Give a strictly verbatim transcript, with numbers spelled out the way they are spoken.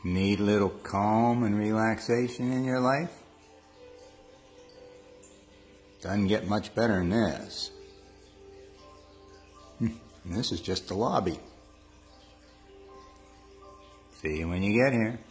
Need a little calm and relaxation in your life? Doesn't get much better than this. And this is just the lobby. See you when you get here.